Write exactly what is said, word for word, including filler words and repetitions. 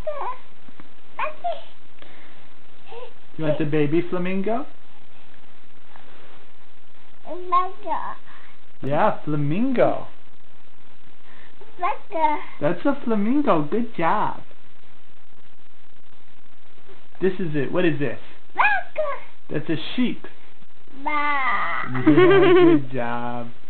You want the baby flamingo? Yeah, flamingo. That's a flamingo. Good job. This is it. What is this? That's a sheep. Yeah, good job.